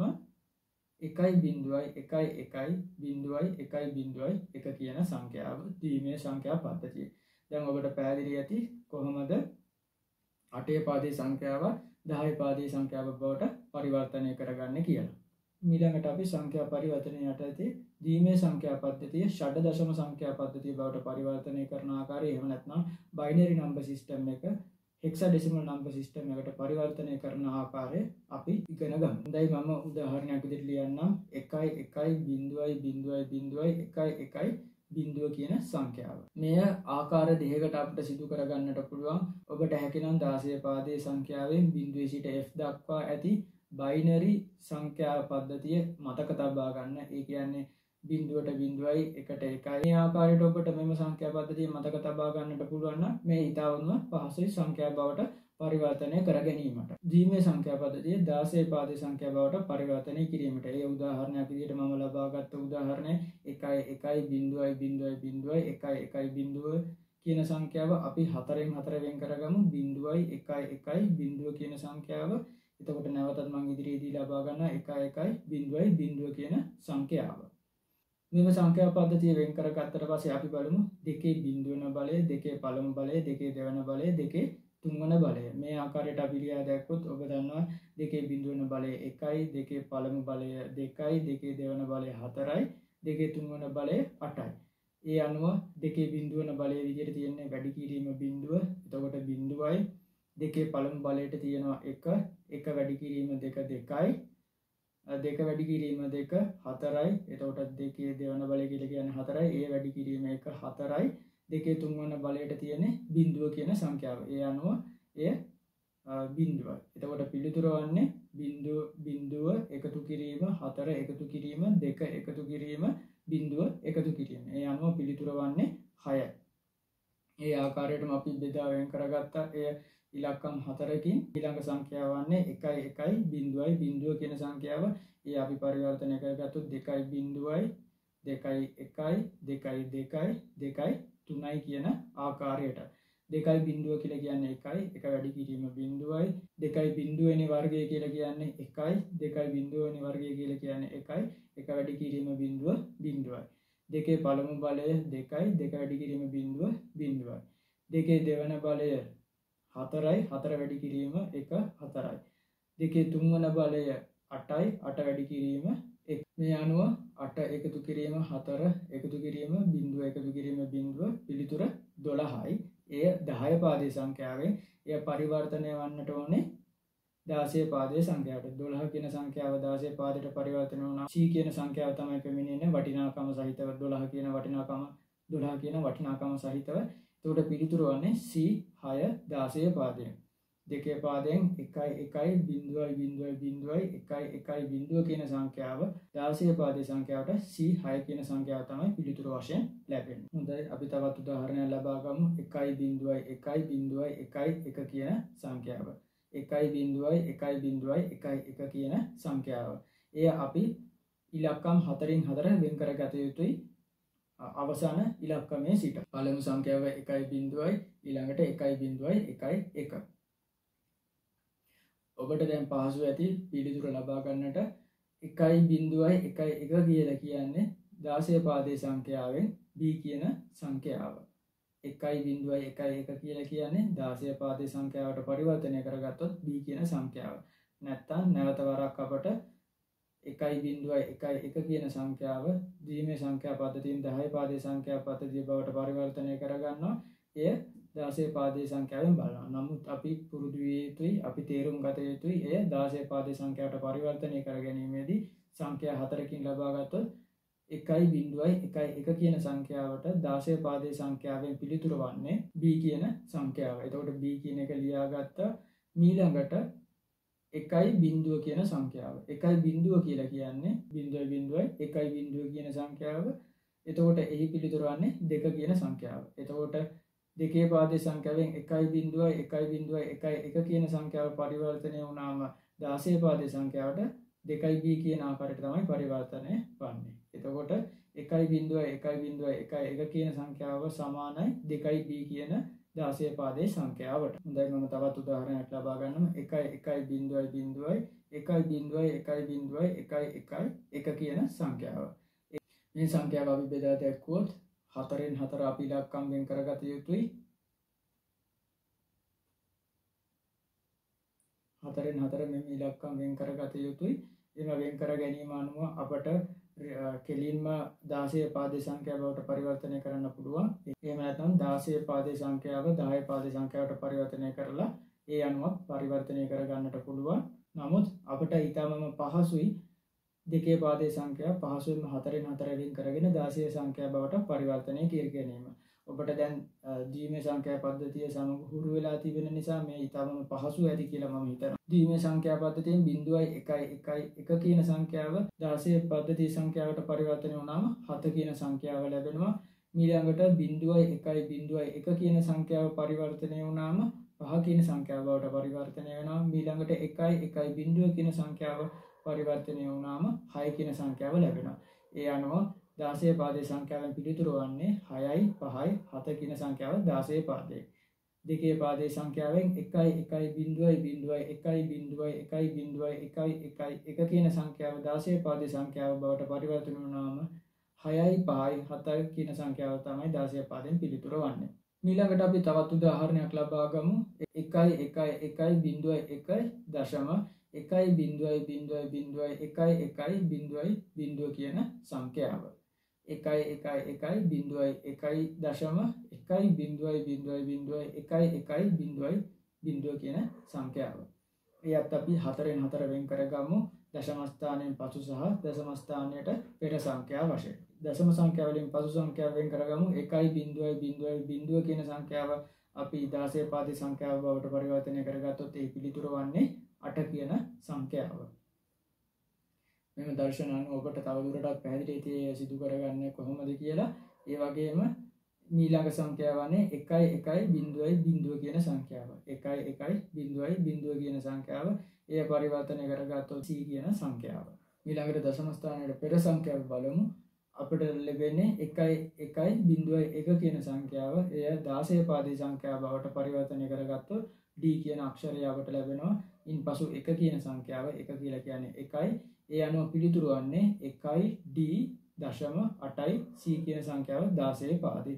1.1 කියන සංඛ්‍යාව ද්විමේය සංඛ්‍යා පද්ධතිය. දැන් ඔබට පැහැදිලි ඇති කොහොමද 8 පාදේ සංඛ්‍යාව 10 පාදේ සංඛ්‍යාව බවට පරිවර්තනය කරගන්න කියලා. ඊළඟට අපි සංඛ්‍යා පරිවර්තනය යටතේ ද්විමේය සංඛ්‍යා පද්ධතිය ෂඩ දශම සංඛ්‍යා පද්ධතිය බවට පරිවර්තනය කරන ආකාරය එහෙම නැත්නම් බයිනරි නම්බර් සිස්ටම් එක හෙක්සාඩෙසිමල් නම්බර් සිස්ටම් එකට පරිවර්තනය කරන ආකාරය අපි ඉගෙන ගමු. හොඳයි මම උදාහරණයක් විදිහට ලියන්නම් 1.1 කියන සංඛ්‍යාව. මෙය ආකාර දෙකකට අපිට සිදු කරගන්නට පුළුවන්. ඔබට හැකිනම් 16 පාදයේ සංඛ්‍යාවෙන් බිඳුවේ සිට f දක්වා ඇති බයිනරි සංඛ්‍යා පද්ධතිය මතක තබා ගන්න. ඒ කියන්නේ බිඳුවට බිඳුවයි එකට එකයි. මේ ආකාරයට ඔබට මෙම සංඛ්‍යා පද්ධතිය මතක තබා ගන්නට පුළුවන් නම් මේ ඊටවම පහසුයි සංඛ්‍යා බවට පරිවර්තනය කර ගැනීමට. ද්විමේය සංඛ්‍යා පද්ධතිය 16 පාදයේ සංඛ්‍යා බවට පරිවර්තනය කිරීමට. ඒ උදාහරණයක් විදිහට මම ලබාගත් උදාහරණය 1.1 කියන සංඛ්‍යාව අපි 4න් 4 වෙන් කරගමු 0.1 කියන සංඛ්‍යාව. එතකොට නැවතත් මම ඉදිරියේදී ලබා ගන්න 1.1 කියන සංඛ්‍යාව. මෙම සංඛ්‍යා පද්ධතිය වෙන් කරගත්තට පස්සේ අපි බලමු දෙකේ බිඳුවන බලය, දෙකේ පළමු බලය, දෙකේ දෙවන බලය, දෙකේ තුන්වන බලය. මේ ආකාරයට අපි ලියා දැක්කොත් ඔබ දන්නවා දෙකේ බිඳුවන බලය 1යි, දෙකේ පළමු බලය 2යි, දෙකේ දෙවන බලය 4යි, දෙකේ තුන්වන බලය 8යි. ඒ අනුව දෙකේ බිඳුවන බලය විදිහට තියෙන්නේ වැඩි කිරීම බිඳුව. එතකොට බිඳුවයි දෙකේ පළමු බලයට තියෙනවා 1, 1 වැඩි කිරීම 2 2යි. 2 වැඩි කිරීම 2 4යි. එතකොට දෙකේ දෙවන බලය කියලා කියන්නේ 4යි. ඒ වැඩි කිරීම 1 4යි. දෙකේ තුන්වන බලයට තියෙන්නේ බිඳුව කියන සංඛ්‍යාව. ඒ අනුව එය බිඳුවයි. එතකොට පිළිතුර වන්නේ බිඳුව එකතු කිරීම 4 එකතු කිරීම 2 එකතු කිරීම බිඳුව එකතු කිරීම. ඒ අනුව පිළිතුර වන්නේ 6යි. ඒ ආකාරයටම අපි බෙදා වෙන් කරගත්තා. එය ඉලක්කම් 4කින් ඊළඟ සංඛ්‍යාව වන්නේ 1.1 බිඳුව කියන සංඛ්‍යාව. ඒ අපි පරිවර්තනය කරගත්තොත් 2.2යි 2.1යි 2.2යි 3යි කියන ආකාරයට. 2 බිඳුව කියලා කියන්නේ 1යි, 1 වැඩි කිරීම බිඳුවයි, 2 බිඳුවෙනි වර්ගය කියලා කියන්නේ 1යි, 2 බිඳුවෙනි වර්ගය කියලා කියන්නේ 1යි, 1 වැඩි කිරීම බිඳුව බිඳුවයි. දෙකේ පළමු බලය 2යි, 2 වැඩි කිරීම බිඳුව බිඳුවයි. දෙකේ දෙවන බලය 4යි, 4 වැඩි කිරීම 1 4යි. දෙකේ තුන්වන බලය 8යි, 8 වැඩි කිරීම 1. මේ අනුව 8 එකතු කිරීම 4 එකතු කිරීම බිඳුව එකතු කිරීම බිඳුව පිළිතුර 12යි. එය 10 පාදයේ සංඛ්‍යාවෙන් එය පරිවර්තනය වන්නට ඕනේ 16 පාදයේ සංඛ්‍යාවට. 12 කියන සංඛ්‍යාව 16 පාදයට පරිවර්තනය වුණා. c කියන සංඛ්‍යාව තමයි පැමිණෙන්නේ වටිනාකම සහිතව 12 කියන වටිනාකම සහිතව. එතකොට පිළිතුර වන්නේ c 6 16 පාදයෙන්. දෙකේ පාදයෙන් 1 1 බිඳුවයි බිඳුවයි බිඳුවයි 1 1 බිඳුව කියන සංඛ්‍යාව 16 පාදයේ සංඛ්‍යාවට C6 කියන සංඛ්‍යාව තමයි පිළිතුරු වශයෙන් ලැබෙන්නේ. හොඳයි අපි තවත් උදාහරණයක් ලබා ගමු. 1 බිඳුවයි 1 බිඳුවයි 1 1 කියන සංඛ්‍යාව. 1 බිඳුවයි 1 බිඳුවයි 1 1 කියන සංඛ්‍යාව. එය අපි ඉලක්කම් 4න් 4 වෙන් කරගත යුතුයි. අවසාන ඉලක්කමේ සිට. පළමු සංඛ්‍යාව 1 බිඳුවයි ඊළඟට 1 බිඳුවයි 1 1. ඔබට දැන් පහසු ඇති පිළිතුර ලබා ගන්නට 1 බිඳුවයි 1 1 කියලා කියන්නේ 16 පාදයේ සංඛ්‍යාවෙන් B කියන සංඛ්‍යාව. 1 බිඳුවයි 1 1 කියලා කියන්නේ 16 පාදයේ සංඛ්‍යාවට පරිවර්තනය කරගත්තොත් B කියන සංඛ්‍යාව. නැත්තම් නැවත වරක් අපට 1 බිඳුවයි 1 1 කියන සංඛ්‍යාව ද්විමේ සංඛ්‍යා පද්ධතියෙන් 10 පාදයේ සංඛ්‍යා පද්ධතිය බවට පරිවර්තනය කරගන්නවා. එය 16 පාදයේ සංඛ්‍යාවෙන් බලනවා. නමුත් අපි පුරුදු විය යුතුයි, අපි තේරුම් ගත යුතුයි එය 16 පාදයේ සංඛ්‍යාවට පරිවර්තනය කර ගැනීමේදී සංඛ්‍යා 4කින් ලබා ගත්තොත් 1 බිඳුවයි 1 1 කියන සංඛ්‍යාවට 16 පාදයේ සංඛ්‍යාවෙන් පිළිතුරු වන්නේ B කියන සංඛ්‍යාව. එතකොට B කියන එක ලියාගත්ත ඊළඟට 1 බිඳුව කියන සංඛ්‍යාව. 1 බිඳුව කියලා කියන්නේ බිඳුවයි බිඳුවයි 1 බිඳුව කියන සංඛ්‍යාව. එතකොට එහි පිළිතුරු වන්නේ 2 කියන සංඛ්‍යාව. එතකොට දෙකේ පාදයේ සංඛ්‍යාවෙන් 1 බිඳුවයි 1 බිඳුවයි 1 1 කියන සංඛ්‍යාව පරිවර්තනය වුණාම 16 පාදයේ සංඛ්‍යාවට 2b කියන ආකාරයට තමයි පරිවර්තනය වන්නේ. එතකොට 1 බිඳුවයි 1 බිඳුවයි 1 1 කියන සංඛ්‍යාව සමානයි 2b කියන 16 පාදයේ සංඛ්‍යාවට. හොඳයි මම තවත් උදාහරණයක් ලබා ගන්නම්. 1 1 බිඳුවයි බිඳුවයි 1 බිඳුවයි 1 බිඳුවයි 1 1 1 කියන සංඛ්‍යාව. මේ සංඛ්‍යාව අපි බෙදා දැක්වුවොත් 4න් 4 අපි ඉලක්කම් වෙන් කරගත යුතුයි. 4න් 4 මෙම ඉලක්කම් වෙන් කරගත යුතුයි. එම වෙන් කර ගැනීම අනුව අපට කෙලින්ම 16 පාදයේ සංඛ්‍යාව බවට පරිවර්තනය කරන්න පුළුවන්. එහෙම නැත්නම් 16 පාදයේ සංඛ්‍යාව 10 පාදයේ සංඛ්‍යාවට පරිවර්තනය කරලා ඒ අනුව පරිවර්තනය කර ගන්නට පුළුවන්. නමුත් අපට ඊටමම පහසුයි දෙකේ පාදයේ සංඛ්‍යාව පහසුවෙන්ම 4න් 4 වෙන් කරගෙන 16 සංඛ්‍යාව බවට පරිවර්තනය කර ගැනීම. ඔබට දැන් ද්විමේ සංඛ්‍යා පද්ධතිය සමග හුරු වෙලා තිබෙන නිසා මේ ඊටමම පහසු ඇති කියලා මම හිතනවා. ද්විමේ සංඛ්‍යා පද්ධතියෙන් 0.1 1 1 කියන සංඛ්‍යාව 16 පද්ධතිය සංඛ්‍යාවට පරිවර්තනය වුණාම 7 කියන සංඛ්‍යාව ලැබෙනවා. ඊළඟට 0.1 0.1 කියන සංඛ්‍යාව පරිවර්තනය වුණාම 5 කියන සංඛ්‍යාව බවට පරිවර්තනය වෙනවා. ඊළඟට 1 1 0 කියන සංඛ්‍යාව පරිවර්තනය වුණාම 6 කියන සංඛ්‍යාව ලැබෙනවා. ඒ අනුව 16 පාදයේ සංඛ්‍යාවෙන් පිළිතුරු වන්නේ 6යි 5යි 7 කියන සංඛ්‍යාව 16 පාදයේ. දෙකේ පාදයේ සංඛ්‍යාවෙන් 1 1 බිඳුවයි බිඳුවයි 1 බිඳුවයි 1 බිඳුවයි 1 1 1 කියන සංඛ්‍යාව 16 පාදයේ සංඛ්‍යාව බවට පරිවර්තන වුණාම 6යි 5යි 7 කියන සංඛ්‍යාව තමයි 16 පාදයෙන් පිළිතුරු වන්නේ. ඊළඟට අපි තවත් උදාහරණයක් ලබා ගමු. 1 1 1 බිඳුවයි 1 දශම 1 බිඳුවයි බිඳුවයි බිඳුවයි 1 1 බිඳුවයි බිඳුව කියන සංඛ්‍යාව. 1 1 1 බිඳුවයි 1 දශම 1 බිඳුවයි බිඳුවයි බිඳුවයි 1 1 බිඳුවයි බිඳුව කියන සංඛ්‍යාව. එයත් අපි 4න් 4 වෙන් කරගමු. දශම ස්ථානයෙන් පසු සහ දශම ස්ථානයට පෙර සංඛ්‍යාව වශයෙන්. දශම සංඛ්‍යාව වලින් පසු සංඛ්‍යාව වෙන් කරගමු. 1 බිඳුවයි බිඳුවයි බිඳුව කියන සංඛ්‍යාව අපි 16 පාදයේ සංඛ්‍යාව බවට පරිවර්තනය කරගත්තොත් ඒ පිළිතුර වන්නේ 8 කියන සංඛ්‍යාව. මෙම දර්ශන අනුව ඔබට තවදුරටත් පැහැදිලි සිදු කරගන්නේ කොහොමද කියලා. ඒ වගේම ඊළඟ සංඛ්‍යාව වන්නේ 1 1 බිඳුවයි බිඳුව කියන සංඛ්‍යාව. 1 1 බිඳුවයි බිඳුව කියන සංඛ්‍යාව එය පරිවර්තනය කරගත්තොත් C කියන සංඛ්‍යාව. ඊළඟට දශම ස්ථානයේ පෙර සංඛ්‍යාව බලමු. අපිට ලැබෙන්නේ 1 1 බිඳුවයි 1 කියන සංඛ්‍යාව. එය 16 පාදයේ සංඛ්‍යාව බවට පරිවර්තනය කරගත්තොත් D කියන අක්ෂරය අපට ලැබෙනවා. ඉන්පසු 1 කියන සංඛ්‍යාව 1 කියලා කියන්නේ 1යි. ඒ අනුව පිළිතුරු වන්නේ 1 D දශම 8යි C කියන සංඛ්‍යාව 16 පාදේ.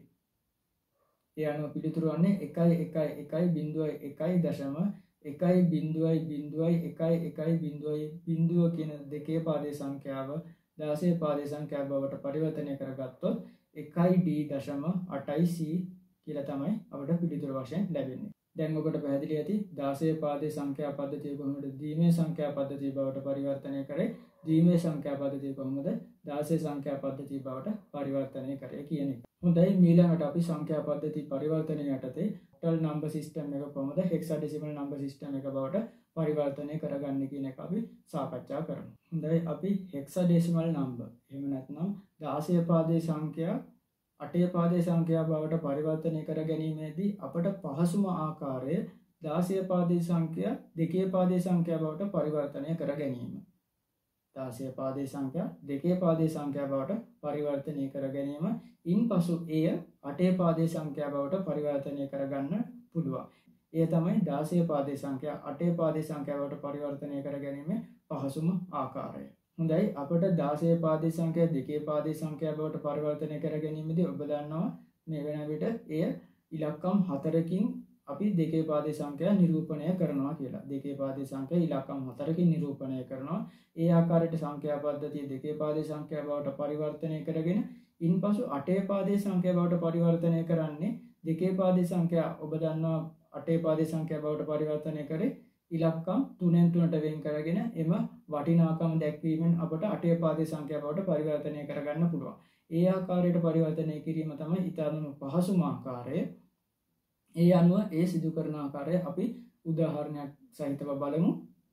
ඒ අනුව පිළිතුරු වන්නේ 1 1 1 බිඳුවයි 1 දශම 1 බිඳුවයි බිඳුවයි 1 1 බිඳුවයි බිඳුව කියන දෙකේ පාදයේ සංඛ්‍යාව 16 පාදයේ සංඛ්‍යාව බවට පරිවර්තනය කරගත්තොත් 1 D දශම 8යි C කියලා තමයි අපට පිළිතුරු වශයෙන් ලැබෙන්නේ. දැන් ඔබට පැහැදිලි ඇති 16 පාදයේ සංඛ්‍යා පද්ධතිය කොහොමද ද්විමේ සංඛ්‍යා පද්ධතිය බවට පරිවර්තනය කරේ ද්විමේ සංඛ්‍යා පද්ධතිය කොහොමද 16 සංඛ්‍යා පද්ධතිය බවට පරිවර්තනය කරේ කියන එක. හොඳයි ඊළඟට අපි සංඛ්‍යා පද්ධති පරිවර්තනය යටතේ ඔක්ටල් නම්බර් සිස්ටම් එක කොහොමද හෙක්සාඩෙසිමල් නම්බර් සිස්ටම් එක බවට පරිවර්තනය කරගන්නේ කියන එක අපි සාකච්ඡා කරමු. හොඳයි අපි හෙක්සාඩෙසිමල් නම්බර් එහෙම නැත්නම් 16 පාදයේ සංඛ්‍යා 8 පාදයේ සංඛ්‍යා බවට පරිවර්තනය කර ගැනීමේදී අපට පහසුම ආකාරය 16 පාදයේ සංඛ්‍යා 2 පාදයේ සංඛ්‍යා බවට පරිවර්තනය කර ගැනීම. 16 පාදයේ සංඛ්‍යා 2 පාදයේ සංඛ්‍යා බවට පරිවර්තනය කර ගැනීම. ඉන්පසු එය 8 පාදයේ සංඛ්‍යා බවට පරිවර්තනය කරගන්න පුළුවන්. එය තමයි 16 පාදයේ සංඛ්‍යා 8 පාදයේ සංඛ්‍යා බවට පරිවර්තනය කර ගැනීමේ පහසුම ආකාරය. හොඳයි අපට 16 පාදයේ සංඛ්‍යා 2 පාදයේ සංඛ්‍යා බවට පරිවර්තනය කර ගැනීමේදී ඔබ දන්නවා මේ වෙන විට එය ඉලක්කම් 4කින් අපි 2 පාදයේ සංඛ්‍යා නිරූපණය කරනවා කියලා. 2 පාදයේ සංඛ්‍යා ඉලක්කම් 4කින් නිරූපණය කරනවා. ඒ ආකාරයට සංඛ්‍යා පද්ධතිය 2 පාදයේ සංඛ්‍යා බවට පරිවර්තනය කරගෙන ඉන්පසු 8 පාදයේ සංඛ්‍යා බවට පරිවර්තනය කරන්නේ 2 පාදයේ සංඛ්‍යා ඔබ දන්නවා 8 පාදයේ සංඛ්‍යා බවට පරිවර්තනය කරේ ඉලක්කම් 3න් 3ට වෙන් කරගෙන එම වටිනාකම දැක්වීමෙන් අපට 8 පාදයේ සංඛ්‍යා බවට පරිවර්තනය කරගන්න පුළුවන්. ඒ ආකාරයට පරිවර්තනය කිරීම තමයි ඊටම පහසුම ආකාරය. ඒ අනුව ඒ සිදු කරන ආකාරය අපි උදාහරණයක් සහිතව බලමු.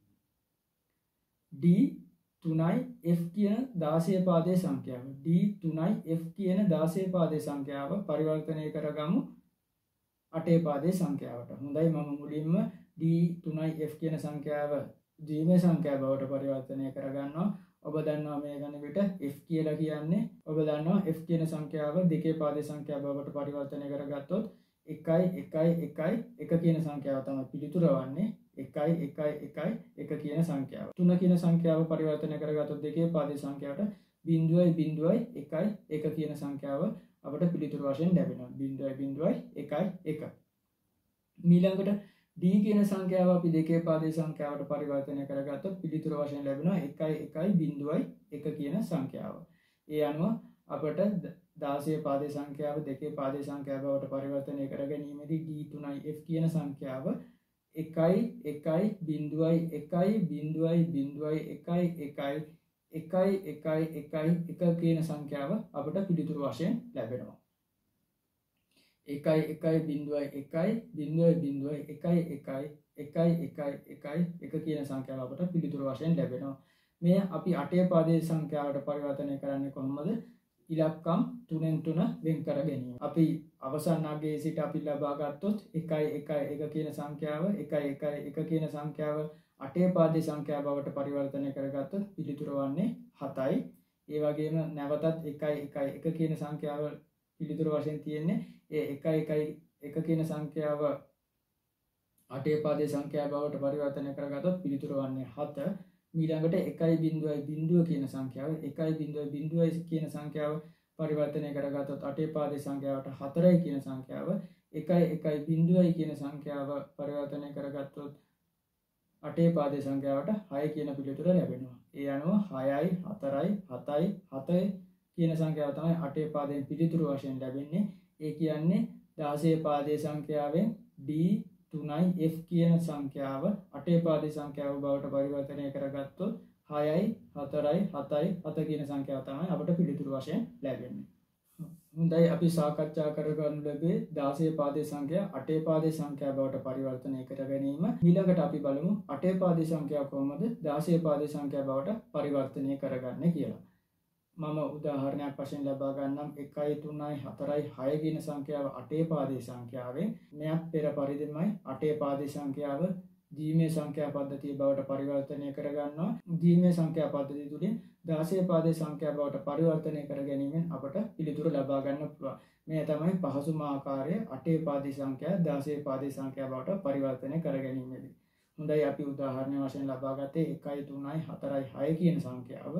D3යි F කියන 16 පාදයේ සංඛ්‍යාව. D3යි F කියන 16 පාදයේ සංඛ්‍යාව පරිවර්තනය කරගමු 8 පාදයේ සංඛ්‍යාවට. හොඳයි මම මුලින්ම D3යි F කියන සංඛ්‍යාව ද්විමේ සංඛ්‍යා බවට පරිවර්තනය කරගන්නවා. ඔබ දන්නවා මේ ගණ විට F කියලා කියන්නේ ඔබ දන්නවා F කියන සංඛ්‍යාව 2 පාදයේ සංඛ්‍යා බවට පරිවර්තනය කරගත්තොත් 1 1 1 1 කියන සංඛ්‍යාව තමයි පිළිතුර වන්නේ 1 1 1 1 කියන සංඛ්‍යාව. 3 කියන සංඛ්‍යාව පරිවර්තනය කරගත්තොත් 2 පාදයේ සංඛ්‍යාවට 0.1 1 කියන සංඛ්‍යාව අපට පිළිතුරු වශයෙන් ලැබෙනවා. 0.1 1. ඊළඟට D කියන සංඛ්‍යාව අපි 2 පාදයේ සංඛ්‍යාවට පරිවර්තනය කරගත්තොත් පිළිතුරු වශයෙන් ලැබෙනවා 1 කියන සංඛ්‍යාව. ඒ අනුව අපට 16 පාදයේ සංඛ්‍යාව 2 පාදයේ සංඛ්‍යාව බවට පරිවර්තනය කර ගැනීමේදී D3යි F කියන සංඛ්‍යාව 1 කියන සංඛ්‍යාව අපට පිළිතුරු වශයෙන් ලැබෙනවා. 1 කියන සංඛ්‍යාව අපට පිළිතුරු වශයෙන් ලැබෙනවා. මේ අපි 8 පාදයේ සංඛ්‍යාවට පරිවර්තනය කරන්නේ කොහොමද? ඉලක්කම් 3න් 3 වෙන් කර ගැනීම. අපි අවසන් අගයේ සිට අපි ලබා ගත්තොත් 1 කියන සංඛ්‍යාව 1 කියන සංඛ්‍යාව 8 පාදයේ සංඛ්‍යාව බවට පරිවර්තනය කරගත්තොත් පිළිතුර වන්නේ 7යි. ඒ වගේම නැවතත් 1 කියන සංඛ්‍යාව පිළිතුර වශයෙන් තියෙන්නේ ඒ 1 කියන සංඛ්‍යාව 8 පාදයේ සංඛ්‍යාව බවට පරිවර්තනය කරගත්තොත් පිළිතුර වන්නේ 7. ඊළඟට 1.0 කියන සංඛ්‍යාව 1.0 කියන සංඛ්‍යාව පරිවර්තනය කරගත්තොත් 8 පාදයේ සංඛ්‍යාවට 4යි කියන සංඛ්‍යාව 1.0 කියන සංඛ්‍යාව පරිවර්තනය කරගත්තොත් 8 පාදයේ සංඛ්‍යාවට 6 කියන පිළිතුර ලැබෙනවා. ඒ අනුව 6යි 4යි 7යි 7 කියන සංඛ්‍යාව තමයි 8 පාදයෙන් පිළිතුරු වශයෙන් ලැබෙන්නේ. ඒ කියන්නේ 16 පාදයේ සංඛ්‍යාවෙන් D3යි F කියන සංඛ්‍යාව 8 පාදයේ සංඛ්‍යාව බවට පරිවර්තනය කරගත්තොත් 6යි 4යි 7යි 7 කියන සංඛ්‍යාව තමයි අපට පිළිතුරු වශයෙන් ලැබෙන්නේ. හොඳයි අපි සාකච්ඡා කරගන්න ලැබේ 16 පාදයේ සංඛ්‍යා 8 පාදයේ සංඛ්‍යා බවට පරිවර්තනය කර ගැනීම. ඊළඟට අපි බලමු 8 පාදයේ සංඛ්‍යාව කොහොමද 16 පාදයේ සංඛ්‍යා බවට පරිවර්තනය කරගන්නේ කියලා. මම උදාහරණයක් වශයෙන් ලබා ගන්නම් 1යි 3යි 4යි 6 කියන සංඛ්‍යාව 8 පාදයේ සංඛ්‍යාවෙන් මෙයක් පෙර පරිදිමයි 8 පාදයේ සංඛ්‍යාව ද්විමේ සංඛ්‍යා පද්ධතිය බවට පරිවර්තනය කරගන්නවා. ද්විමේ සංඛ්‍යා පද්ධතිය තුලින් 16 පාදයේ සංඛ්‍යා බවට පරිවර්තනය කර ගැනීමෙන් අපට පිළිතුරු ලබා ගන්න පුළුවන්. මේ තමයි පහසුම ආකාරය 8 පාදයේ සංඛ්‍යා 16 පාදයේ සංඛ්‍යා බවට පරිවර්තනය කර ගැනීමේදී. හොඳයි අපි උදාහරණ වශයෙන් ලබා ගත්තේ 1යි 3යි 4යි 6 කියන සංඛ්‍යාව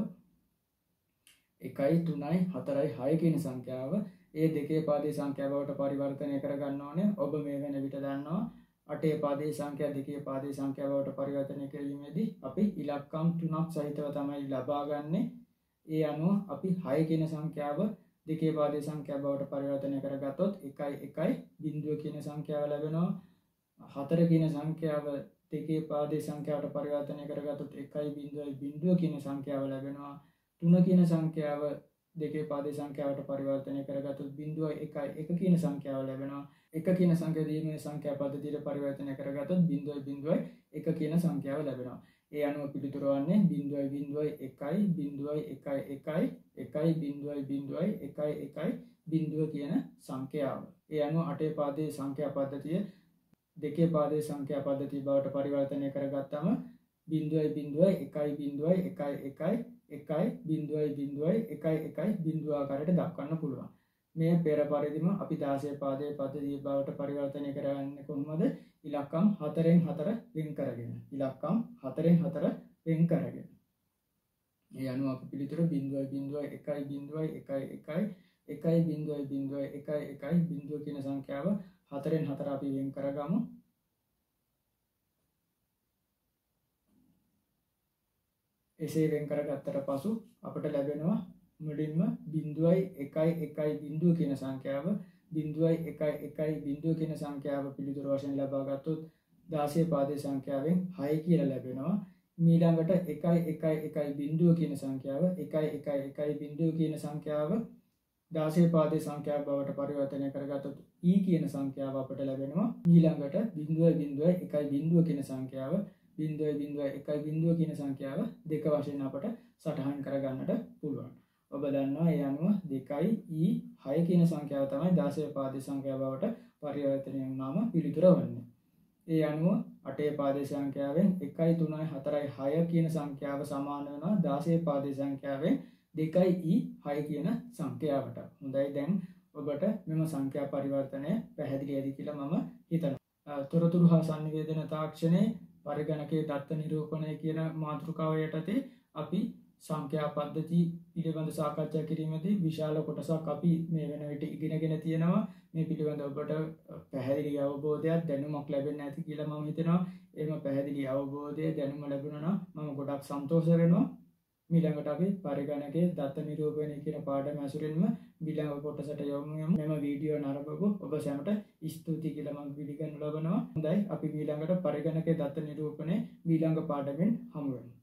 1යි 3යි 4යි 6 කියන සංඛ්‍යාව ඒ දෙකේ පාදයේ සංඛ්‍යා බවට පරිවර්තනය කර ගන්න ඕනේ. ඔබ මේ වෙන විට දන්නවා 8 පාදයේ සංඛ්‍යා දෙකේ පාදයේ සංඛ්‍යා බවට පරිවර්තනය කිරීමේදී අපි ඉලක්කම් 3ක් සහිතව තමයි ලබා ගන්නේ. ඒ අනුව අපි 6 කියන සංඛ්‍යාව දෙකේ පාදයේ සංඛ්‍යා බවට පරිවර්තනය කරගත්තොත් 1 1 බිඳුව කියන සංඛ්‍යාව ලැබෙනවා. 4 කියන සංඛ්‍යාව දෙකේ පාදයේ සංඛ්‍යාවට පරිවර්තනය කරගත්තොත් 1.0 කියන සංඛ්‍යාව ලැබෙනවා. 3 කියන සංඛ්‍යාව දෙකේ පාදයේ සංඛ්‍යාවට පරිවර්තනය කරගත්තොත් 0.1 කියන සංඛ්‍යාව ලැබෙනවා. 1 කියන සංඛ්‍යාව දීමේ සංඛ්‍යා පද්ධතියට පරිවර්තනය කරගත්තොත් 0.1 කියන සංඛ්‍යාව ලැබෙනවා. ඒ අනුව පිළිතුර වන්නේ 0.1 කියන සංඛ්‍යාව. ඒ අනුව අටේ පාදයේ සංඛ්‍යා පද්ධතිය දෙකේ පාදයේ සංඛ්‍යා පද්ධතිය බවට පරිවර්තනය කරගත්තම 0.1 ආකාරයට දක්වන්න පුළුවන්. මේ පෙර පරිදිම අපි 16 පාදයේ පද්ධතිය බවට පරිවර්තනය කරන්නේ කොහොමද? ඉලක්කම් 4න් 4 වෙන් කරගෙන. ඉලක්කම් 4න් 4 වෙන් කරගෙන. ඒ අනුව අපි පිළිතුර 0.1 කියන සංඛ්‍යාව 4න් 4 අපි වෙන් කරගමු. එසේ වෙන් කරගත්තට පසු අපට ලැබෙනවා මුලින්ම 0.1 කියන සංඛ්‍යාව 0.1 කියන සංඛ්‍යාව පිළිතුරු වශයෙන් ලබා ගත්තොත් 16 පාදයේ සංඛ්‍යාවෙන් 6 කියලා ලැබෙනවා. ඊළඟට 1.1 කියන සංඛ්‍යාව 1.1 කියන සංඛ්‍යාව 16 පාදයේ සංඛ්‍යාව බවට පරිවර්තනය කරගත්තොත් e කියන සංඛ්‍යාව අපට ලැබෙනවා. ඊළඟට 0.1 කියන සංඛ්‍යාව 0.1 කියන සංඛ්‍යාව දෙක වශයෙන් අපට සටහන් කරගන්නට පුළුවන්. ඔබ දන්නවා ඒ අනුව 2e 6 කියන සංඛ්‍යාව තමයි 16 පාදයේ සංඛ්‍යාව බවට පරිවර්තනය වුණාම පිළිතුර වන්නේ. ඒ අනුව 8 පාදයේ සංඛ්‍යාවෙන් 1 3 4 6 කියන සංඛ්‍යාව සමාන වෙනවා 16 පාදයේ සංඛ්‍යාවෙන් 2e 6 කියන සංඛ්‍යාවට. හොඳයි, දැන් ඔබට මෙම සංඛ්‍යා පරිවර්තනය පැහැදිලි ඇති කියලා මම හිතනවා. තොරතුරු හා sannivedana තාක්ෂණයේ පරිගණකයේ දත්ත නිරූපණය කියන මාතෘකාව යටතේ අපි සංඛ්‍යා පද්ධති පිළිබඳ සාකච්ඡා කිරීමේදී විශාල කොටසක් අපි මේ වෙන විට ඉගෙනගෙන තියෙනවා. මේ පිළිබඳ ඔබට පැහැදිලි අවබෝධයක් දැනුමක් ලැබෙන්න ඇති කියලා මම හිතනවා. එහෙම පැහැදිලි අවබෝධය දැනුම ලැබුණා නම් මම ගොඩක් සන්තෝෂ වෙනවා. ඊළඟට අපි පරිගණකයේ දත්ත නිරූපණය කියන පාඩම ඇසුරින්ම ඊළඟ කොටසට යමු. මෙම වීඩියෝ නරඹපු ඔබ සැමට ස්තුතියි කියලා මම පිළිගන්න ලබනවා. හොඳයි, අපි ඊළඟට පරිගණකයේ දත්ත නිරූපණය ඊළඟ පාඩමෙන් හමු වෙමු.